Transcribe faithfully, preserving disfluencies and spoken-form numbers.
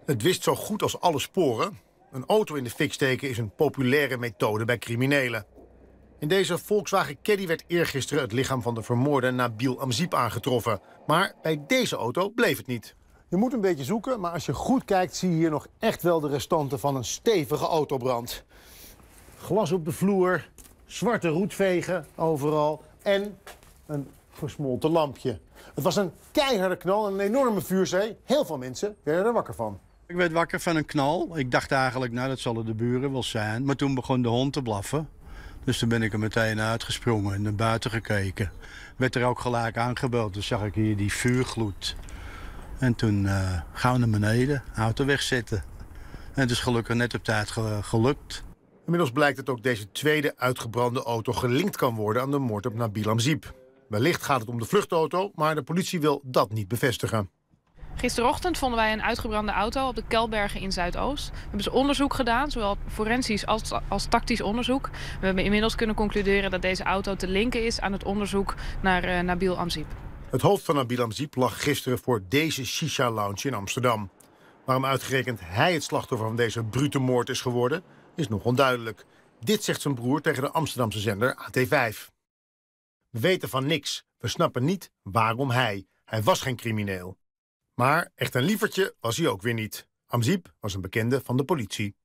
Het wist zo goed als alle sporen. Een auto in de fik steken is een populaire methode bij criminelen. In deze Volkswagen Caddy werd eergisteren het lichaam van de vermoorde Nabil Amzib aangetroffen. Maar bij deze auto bleef het niet. Je moet een beetje zoeken, maar als je goed kijkt zie je hier nog echt wel de restanten van een stevige autobrand. Glas op de vloer, zwarte roetvegen overal en een versmolten lampje. Het was een keiharde knal en een enorme vuurzee. Heel veel mensen werden er wakker van. Ik werd wakker van een knal. Ik dacht eigenlijk, nou dat zullen de buren wel zijn. Maar toen begon de hond te blaffen. Dus toen ben ik er meteen uitgesprongen en naar buiten gekeken. Werd er ook gelijk aangebeld. Dus zag ik hier die vuurgloed. En toen uh, gauw naar beneden, auto wegzetten. En het is gelukkig net op tijd ge gelukt. Inmiddels blijkt dat ook deze tweede uitgebrande auto gelinkt kan worden aan de moord op Nabil Amzib. Wellicht gaat het om de vluchtauto, maar de politie wil dat niet bevestigen. Gisterochtend vonden wij een uitgebrande auto op de Kelbergen in Zuidoost. We hebben dus onderzoek gedaan, zowel forensisch als, als tactisch onderzoek. We hebben inmiddels kunnen concluderen dat deze auto te linken is aan het onderzoek naar uh, Nabil Amzib. Het hoofd van Nabil Amzib lag gisteren voor deze shisha-lounge in Amsterdam. Waarom uitgerekend hij het slachtoffer van deze brute moord is geworden, is nog onduidelijk. Dit zegt zijn broer tegen de Amsterdamse zender A T vijf. We weten van niks. We snappen niet waarom hij. Hij was geen crimineel. Maar echt een lievertje was hij ook weer niet. Amzib was een bekende van de politie.